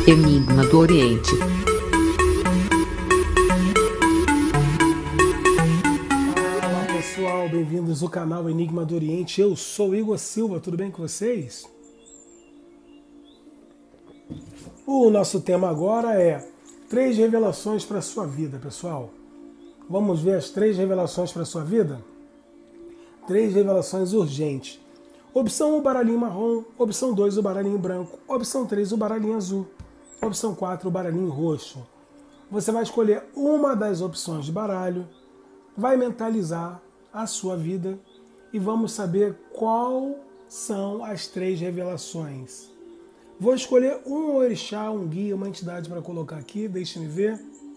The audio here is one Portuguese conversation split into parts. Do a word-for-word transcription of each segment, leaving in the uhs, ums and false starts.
Enigma do Oriente. Olá pessoal, bem-vindos ao canal Enigma do Oriente. Eu sou Igor Silva, tudo bem com vocês? O nosso tema agora é três revelações para a sua vida, pessoal. Vamos ver as três revelações para a sua vida? Três revelações urgentes. Opção um, o baralhinho marrom. Opção dois, o baralhinho branco. Opção três, o baralhinho azul. Opção quatro, o baralhinho roxo. Você vai escolher uma das opções de baralho, vai mentalizar a sua vida e vamos saber qual são as três revelações. Vou escolher um orixá, um guia, uma entidade para colocar aqui, deixe-me ver.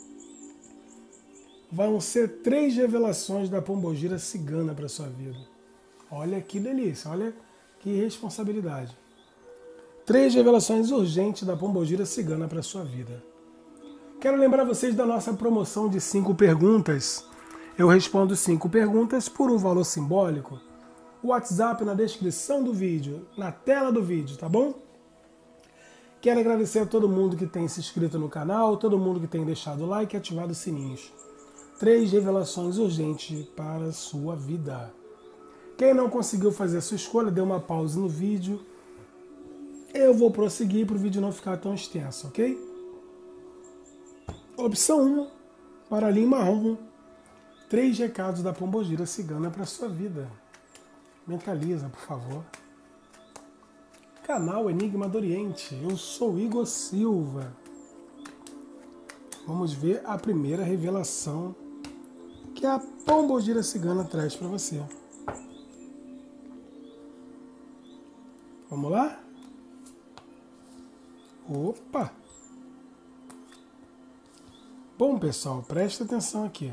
Vão ser três revelações da Pombogira Cigana para a sua vida. Olha que delícia, olha que responsabilidade. Três revelações urgentes da Pombogira Cigana para a sua vida. Quero lembrar vocês da nossa promoção de cinco perguntas. Eu respondo cinco perguntas por um valor simbólico. O WhatsApp na descrição do vídeo, na tela do vídeo, tá bom? Quero agradecer a todo mundo que tem se inscrito no canal, todo mundo que tem deixado o like e ativado os sininhos. Três revelações urgentes para a sua vida. Quem não conseguiu fazer a sua escolha, dê uma pausa no vídeo. Eu vou prosseguir para o vídeo não ficar tão extenso, ok? Opção um, baralhinho marrom. Três recados da Pombogira Cigana para a sua vida. Mentaliza, por favor. Canal Enigma do Oriente. Eu sou Igor Silva. Vamos ver a primeira revelação que a Pombogira Cigana traz para você. Vamos lá? Opa! Bom, pessoal, preste atenção aqui.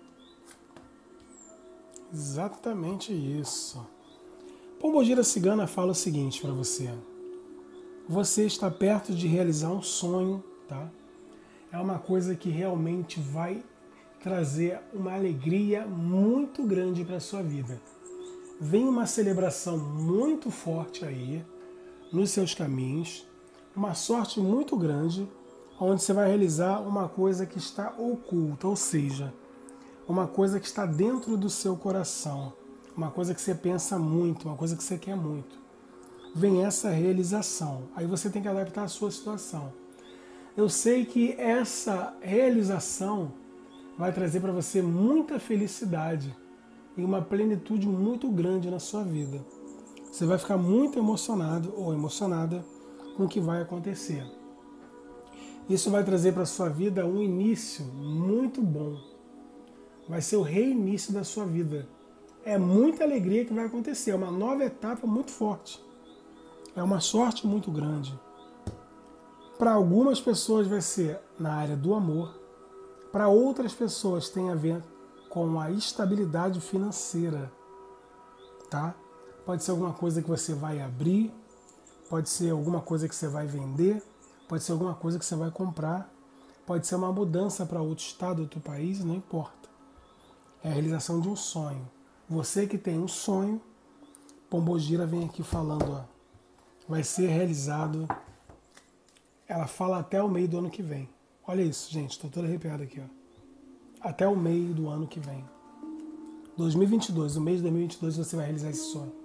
Exatamente isso. Pombogira Cigana fala o seguinte para você. Você está perto de realizar um sonho, tá? É uma coisa que realmente vai trazer uma alegria muito grande para a sua vida. Vem uma celebração muito forte aí nos seus caminhos, uma sorte muito grande, onde você vai realizar uma coisa que está oculta, ou seja, uma coisa que está dentro do seu coração, uma coisa que você pensa muito, uma coisa que você quer muito. Vem essa realização, aí você tem que adaptar a sua situação. Eu sei que essa realização vai trazer para você muita felicidade e uma plenitude muito grande na sua vida. Você vai ficar muito emocionado ou emocionada com o que vai acontecer. Isso vai trazer para a sua vida um início muito bom. Vai ser o reinício da sua vida. É muita alegria que vai acontecer, é uma nova etapa muito forte. É uma sorte muito grande. Para algumas pessoas vai ser na área do amor, para outras pessoas tem a ver com a estabilidade financeira, tá? Pode ser alguma coisa que você vai abrir, pode ser alguma coisa que você vai vender, pode ser alguma coisa que você vai comprar, pode ser uma mudança para outro estado, outro país, não importa. É a realização de um sonho. Você que tem um sonho, Pombogira vem aqui falando, ó, vai ser realizado. Ela fala até o meio do ano que vem. Olha isso, gente, estou todo arrepiado aqui, ó. Até o meio do ano que vem. dois mil e vinte e dois, o mês de dois mil e vinte e dois você vai realizar esse sonho.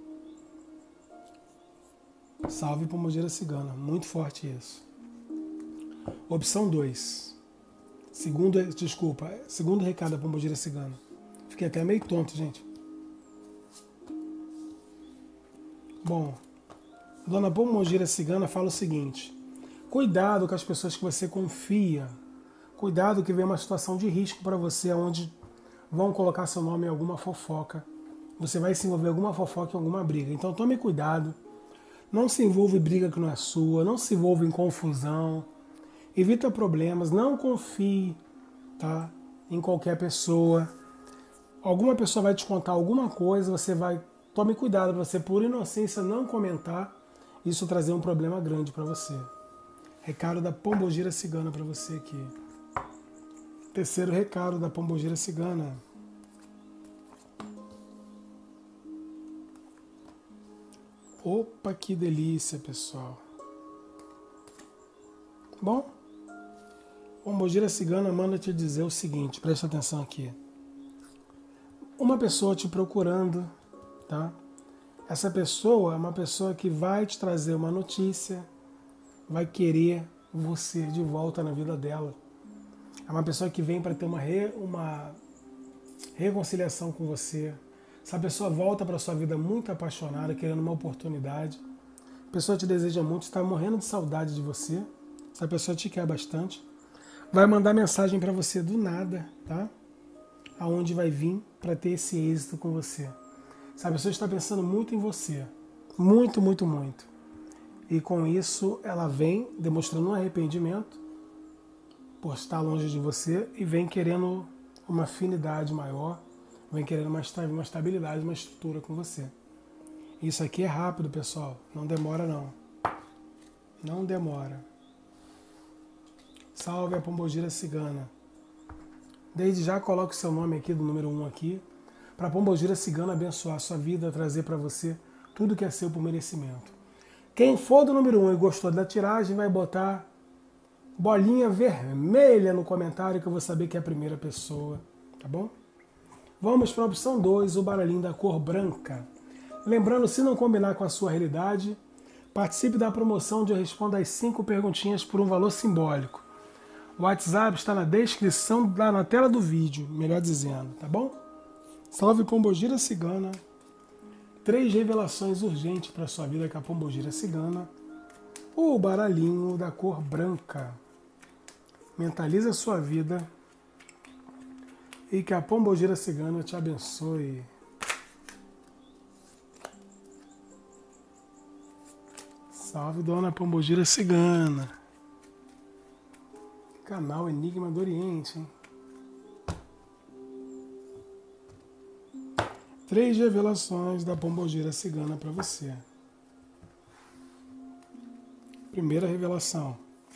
Salve Pombogira Cigana, muito forte isso. Opção dois. Segundo, desculpa, segundo recado da Pombogira Cigana. Fiquei até meio tonto, gente. Bom, a dona Pombogira Cigana fala o seguinte. Cuidado com as pessoas que você confia. Cuidado que vem uma situação de risco para você, onde vão colocar seu nome em alguma fofoca. Você vai se envolver em alguma fofoca, em alguma briga. Então tome cuidado. Não se envolva em briga que não é sua. Não se envolva em confusão. Evita problemas. Não confie, tá, em qualquer pessoa. Alguma pessoa vai te contar alguma coisa, você vai... Tome cuidado para você, por inocência, não comentar. Isso trazer um problema grande para você. Recado da Pombogira Cigana para você aqui. Terceiro recado da Pombogira Cigana. Opa, que delícia, pessoal. Bom, Pombogira Cigana manda te dizer o seguinte, presta atenção aqui. Uma pessoa te procurando, tá? Essa pessoa é uma pessoa que vai te trazer uma notícia, vai querer você de volta na vida dela. É uma pessoa que vem para ter uma, re, uma reconciliação com você. Essa pessoa volta para sua vida muito apaixonada, querendo uma oportunidade. A pessoa te deseja muito, está morrendo de saudade de você. Essa pessoa te quer bastante. Vai mandar mensagem para você do nada, tá? Aonde vai vir para ter esse êxito com você. Essa pessoa está pensando muito em você. Muito, muito, muito. E com isso ela vem demonstrando um arrependimento por estar longe de você e vem querendo uma afinidade maior, vem querendo uma estabilidade, uma estrutura com você. Isso aqui é rápido, pessoal. Não demora, não. Não demora. Salve a Pombogira Cigana. Desde já coloque o seu nome aqui, do número um aqui, para a Pombogira Cigana abençoar a sua vida, trazer para você tudo que é seu por merecimento. Quem for do número um e gostou da tiragem, vai botar bolinha vermelha no comentário que eu vou saber que é a primeira pessoa, tá bom? Vamos para a opção dois, o baralhinho da cor branca. Lembrando, se não combinar com a sua realidade, participe da promoção onde eu respondo as cinco perguntinhas por um valor simbólico. O WhatsApp está na descrição, lá na tela do vídeo, melhor dizendo, tá bom? Salve Pombogira Cigana. Três revelações urgentes para a sua vida com a Pombogira Cigana. O baralhinho da cor branca. Mentaliza a sua vida e que a Pombogira Cigana te abençoe. Salve, dona Pombogira Cigana. Canal Enigma do Oriente, hein? Três revelações da Pombogira Cigana para você. Primeira revelação.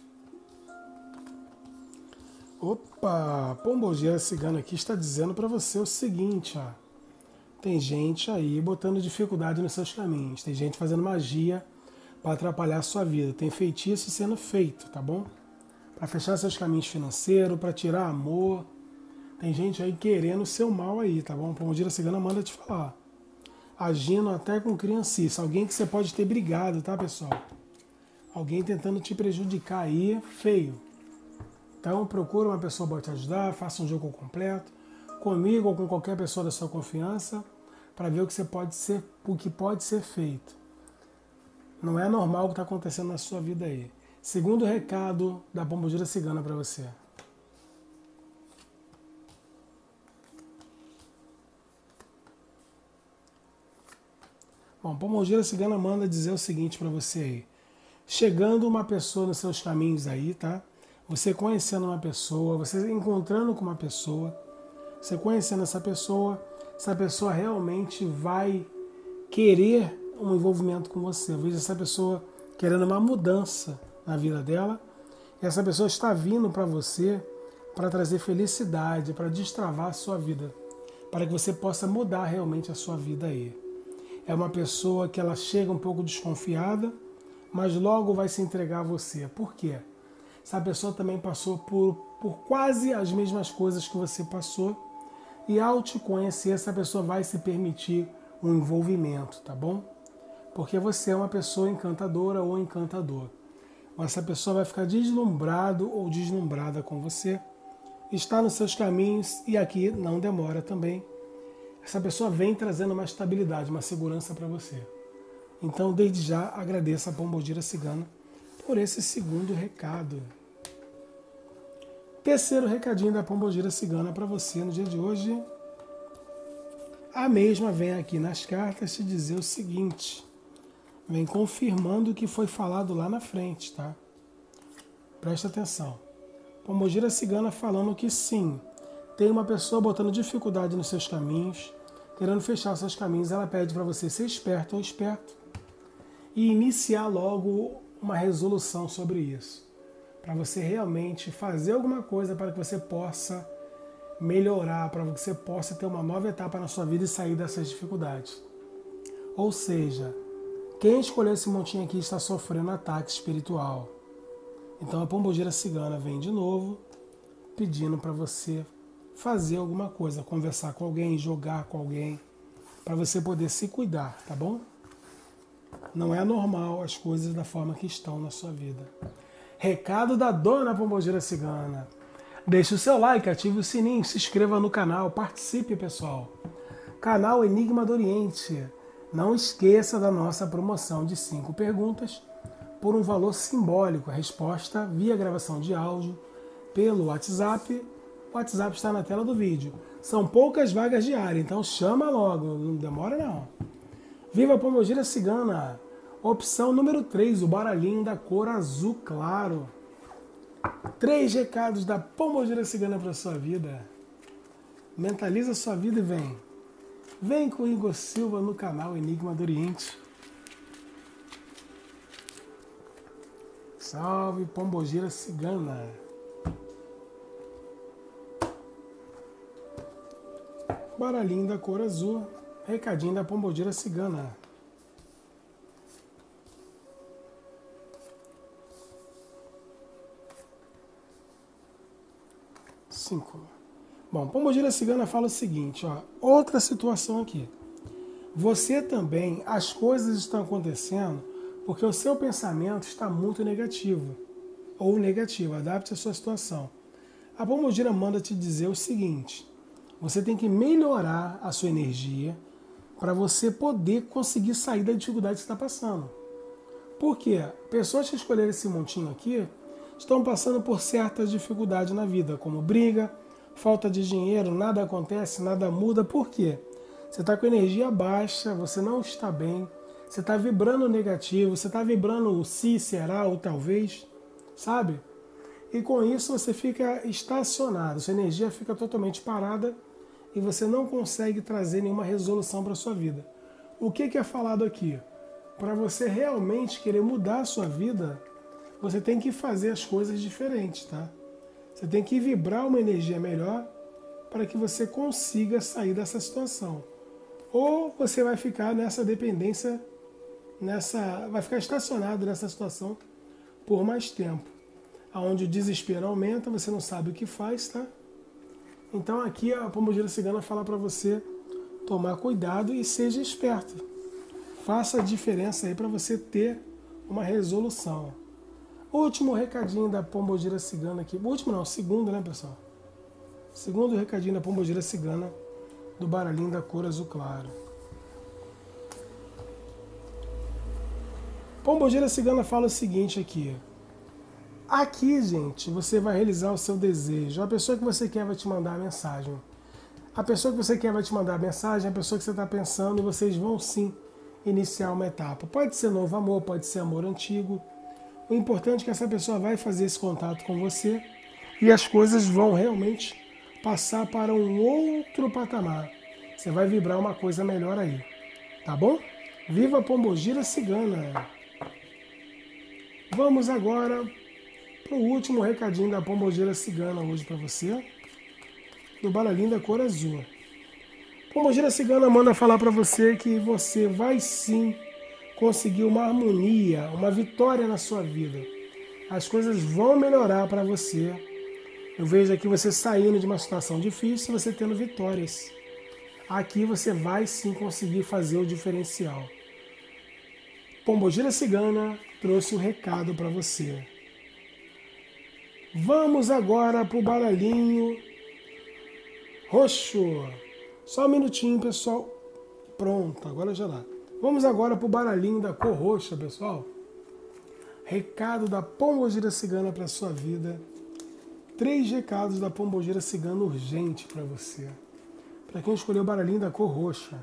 Opa, a Pombogira Cigana aqui está dizendo para você o seguinte, ó. Tem gente aí botando dificuldade nos seus caminhos. Tem gente fazendo magia para atrapalhar a sua vida. Tem feitiço sendo feito, tá bom? Para fechar seus caminhos financeiros, para tirar amor. Tem gente aí querendo o seu mal aí, tá bom? A Pombogira Cigana manda te falar. Agindo até com criancice. Alguém que você pode ter brigado, tá, pessoal? Alguém tentando te prejudicar aí, feio. Então procura uma pessoa para te ajudar, faça um jogo completo, comigo ou com qualquer pessoa da sua confiança, para ver o que, você pode ser, o que pode ser feito. Não é normal o que está acontecendo na sua vida aí. Segundo recado da Pombogira Cigana para você. Bom, Pombogira Cigana manda dizer o seguinte para você aí. Chegando uma pessoa nos seus caminhos aí, tá? Você conhecendo uma pessoa, você encontrando com uma pessoa, você conhecendo essa pessoa, essa pessoa realmente vai querer um envolvimento com você. Eu vejo essa pessoa querendo uma mudança na vida dela, e essa pessoa está vindo para você para trazer felicidade, para destravar a sua vida, para que você possa mudar realmente a sua vida aí. É uma pessoa que ela chega um pouco desconfiada, mas logo vai se entregar a você. Por quê? Essa pessoa também passou por, por quase as mesmas coisas que você passou, e ao te conhecer, essa pessoa vai se permitir um envolvimento, tá bom? Porque você é uma pessoa encantadora ou encantador. Essa pessoa vai ficar deslumbrado ou deslumbrada com você, está nos seus caminhos e aqui não demora também. Essa pessoa vem trazendo uma estabilidade, uma segurança para você. Então, desde já, agradeço a Pombogira Cigana por esse segundo recado. Terceiro recadinho da Pombogira Cigana para você no dia de hoje. A mesma vem aqui nas cartas te dizer o seguinte. Vem confirmando o que foi falado lá na frente, tá? Presta atenção. Pombogira Cigana falando que sim, tem uma pessoa botando dificuldade nos seus caminhos, querendo fechar os seus caminhos. Ela pede para você ser esperto ou esperto e iniciar logo uma resolução sobre isso, para você realmente fazer alguma coisa para que você possa melhorar, para que você possa ter uma nova etapa na sua vida e sair dessas dificuldades. Ou seja, quem escolheu esse montinho aqui está sofrendo ataque espiritual. Então a pombogira cigana vem de novo pedindo para você fazer alguma coisa, conversar com alguém, jogar com alguém, para você poder se cuidar, tá bom? Não é normal as coisas da forma que estão na sua vida. Recado da dona pombogira cigana. Deixe o seu like, ative o sininho, se inscreva no canal, participe, pessoal. Canal Enigma do Oriente. Não esqueça da nossa promoção de cinco perguntas por um valor simbólico. A resposta via gravação de áudio pelo WhatsApp. O WhatsApp está na tela do vídeo. São poucas vagas diárias, então chama logo, não demora não. Viva a pombogira cigana! Opção número três, o baralhinho da cor azul claro. Três recados da pombogira cigana para a sua vida. Mentaliza a sua vida e vem. Vem com o Igor Silva no canal Enigma do Oriente. Salve, pombogira cigana! Baralhinho da cor azul. Recadinho da pombogira cigana. Cinco. Bom, pombogira cigana fala o seguinte, ó, outra situação aqui. Você também, as coisas estão acontecendo porque o seu pensamento está muito negativo. Ou negativo, adapte a sua situação. A pombogira manda te dizer o seguinte, você tem que melhorar a sua energia para você poder conseguir sair da dificuldade que você está passando. Por quê? Pessoas que escolheram esse montinho aqui estão passando por certas dificuldades na vida, como briga, falta de dinheiro, nada acontece, nada muda. Por quê? Você está com energia baixa, você não está bem, você está vibrando negativo, você está vibrando o se, será ou talvez, sabe? E com isso você fica estacionado, sua energia fica totalmente parada e você não consegue trazer nenhuma resolução para a sua vida. O que, que é falado aqui? Para você realmente querer mudar a sua vida, você tem que fazer as coisas diferentes, tá? Você tem que vibrar uma energia melhor para que você consiga sair dessa situação. Ou você vai ficar nessa dependência, nessa, vai ficar estacionado nessa situação por mais tempo. Onde o desespero aumenta, você não sabe o que faz, tá? Então aqui a pombogira cigana fala para você tomar cuidado e seja esperto. Faça a diferença aí para você ter uma resolução. Último recadinho da pombogira cigana aqui. Último não, segundo, né, pessoal? Segundo recadinho da pombogira cigana do baralhinho da cor azul claro. Pombogira cigana fala o seguinte aqui. Aqui, gente, você vai realizar o seu desejo. A pessoa que você quer vai te mandar a mensagem. A pessoa que você quer vai te mandar a mensagem, a pessoa que você está pensando, e vocês vão sim iniciar uma etapa. Pode ser novo amor, pode ser amor antigo. O importante é que essa pessoa vai fazer esse contato com você e as coisas vão realmente passar para um outro patamar. Você vai vibrar uma coisa melhor aí. Tá bom? Viva a pombogira cigana! Vamos agora para o último recadinho da pombogira cigana hoje para você, do baralhinho da cor azul. Pombogira cigana manda falar para você que você vai sim conseguir uma harmonia, uma vitória na sua vida. As coisas vão melhorar para você. Eu vejo aqui você saindo de uma situação difícil e você tendo vitórias. Aqui você vai sim conseguir fazer o diferencial. Pombogira cigana trouxe um recado para você. Vamos agora para o baralhinho roxo. Só um minutinho, pessoal. Pronto, agora já dá. Vamos agora para o baralhinho da cor roxa, pessoal. Recado da pombogira cigana para a sua vida. Três recados da pombogira cigana urgente para você. Para quem escolheu o baralhinho da cor roxa.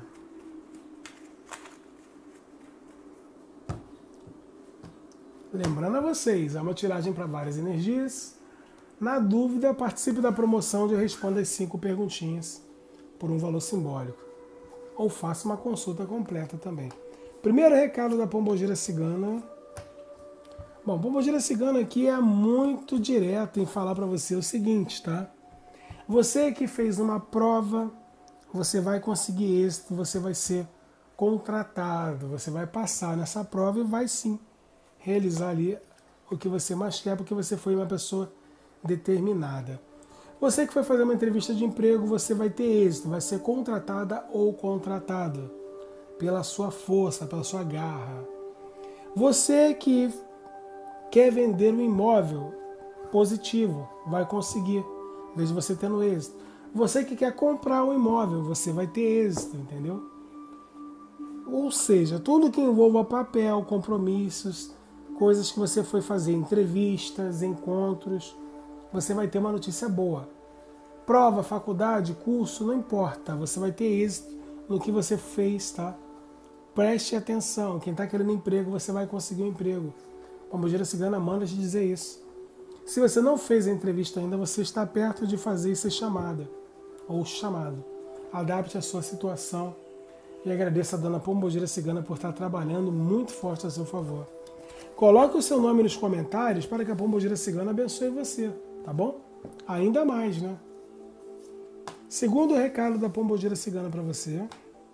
Lembrando a vocês, é uma tiragem para várias energias. Na dúvida, participe da promoção de Responda as cinco perguntinhas por um valor simbólico. Ou faça uma consulta completa também. Primeiro recado da pombogira cigana. Bom, pombogira cigana aqui é muito direto em falar para você o seguinte, tá? Você que fez uma prova, você vai conseguir êxito, você vai ser contratado, você vai passar nessa prova e vai sim realizar ali o que você mais quer, porque você foi uma pessoa determinada. Você que foi fazer uma entrevista de emprego, você vai ter êxito, vai ser contratada ou contratado pela sua força, pela sua garra. Você que quer vender um imóvel, positivo, vai conseguir, veja você tendo êxito. Você que quer comprar um imóvel, você vai ter êxito, entendeu? Ou seja, tudo que envolva papel, compromissos, coisas que você foi fazer, entrevistas, encontros, você vai ter uma notícia boa. Prova, faculdade, curso, não importa, você vai ter êxito no que você fez, tá? Preste atenção, quem está querendo emprego, você vai conseguir um emprego. A Pombogira Cigana manda te dizer isso. Se você não fez a entrevista ainda, você está perto de fazer e ser chamada, ou chamado. Adapte a sua situação e agradeça a dona Pombogira Cigana por estar trabalhando muito forte a seu favor. Coloque o seu nome nos comentários para que a Pombogira Cigana abençoe você, tá bom? Ainda mais, né? Segundo recado da Pombogira Cigana para você.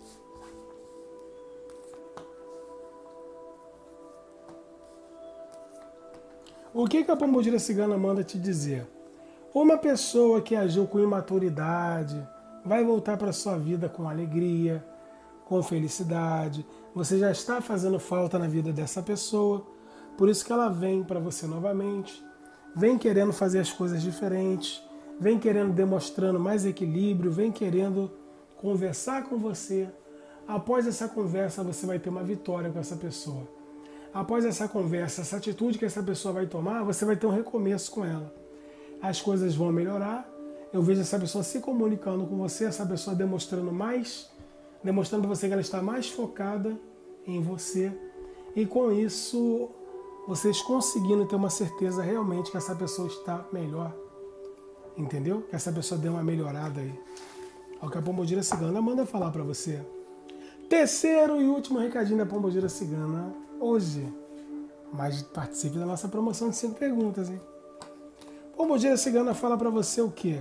O que, que a Pombogira Cigana manda te dizer? Uma pessoa que agiu com imaturidade vai voltar para a sua vida com alegria, com felicidade. Você já está fazendo falta na vida dessa pessoa, por isso que ela vem para você novamente, vem querendo fazer as coisas diferentes, vem querendo demonstrando mais equilíbrio, vem querendo conversar com você. Após essa conversa, você vai ter uma vitória com essa pessoa. Após essa conversa, essa atitude que essa pessoa vai tomar, você vai ter um recomeço com ela. As coisas vão melhorar, eu vejo essa pessoa se comunicando com você, essa pessoa demonstrando mais, demonstrando para você que ela está mais focada em você. E com isso, vocês conseguindo ter uma certeza realmente que essa pessoa está melhor. Entendeu? Que essa pessoa deu uma melhorada aí. É o que a Pombogira Cigana manda falar para você. Terceiro e último recadinho da Pombogira Cigana hoje. Mas participe da nossa promoção de cinco perguntas, hein? Pombogira Cigana fala para você o quê?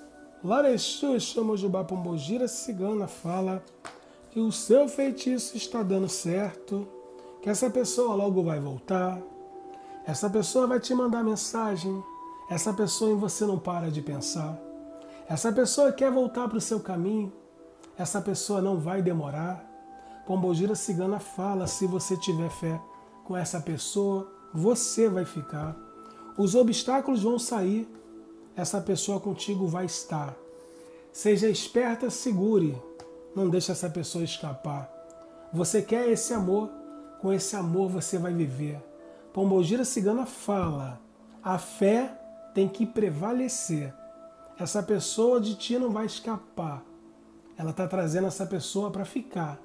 Larexu Xamojubá Pombogira Cigana fala que o seu feitiço está dando certo, que essa pessoa logo vai voltar, essa pessoa vai te mandar mensagem, essa pessoa em você não para de pensar, essa pessoa quer voltar para o seu caminho, essa pessoa não vai demorar. Pombogira Cigana fala, se você tiver fé com essa pessoa, você vai ficar. Os obstáculos vão sair, essa pessoa contigo vai estar. Seja esperta, segure, não deixe essa pessoa escapar. Você quer esse amor, com esse amor você vai viver. Pombogira Cigana fala, a fé tem que prevalecer. Essa pessoa de ti não vai escapar. Ela está trazendo essa pessoa para ficar.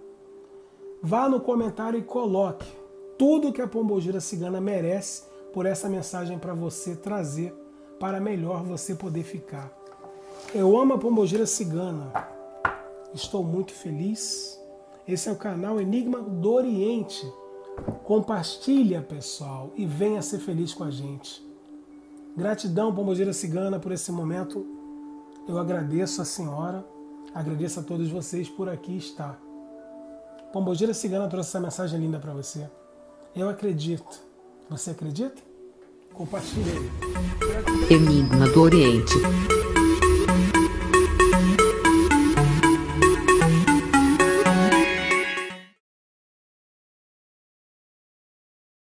Vá no comentário e coloque tudo que a Pombogira Cigana merece por essa mensagem para você trazer, para melhor você poder ficar. Eu amo a Pombogira Cigana. Estou muito feliz. Esse é o canal Enigma do Oriente. Compartilha, pessoal, e venha ser feliz com a gente. Gratidão, Pombogira Cigana, por esse momento. Eu agradeço a senhora, agradeço a todos vocês por aqui estar. Pombogira Cigana trouxe essa mensagem linda para você. Eu acredito. Você acredita? Compartilhe aí. Enigma do Oriente.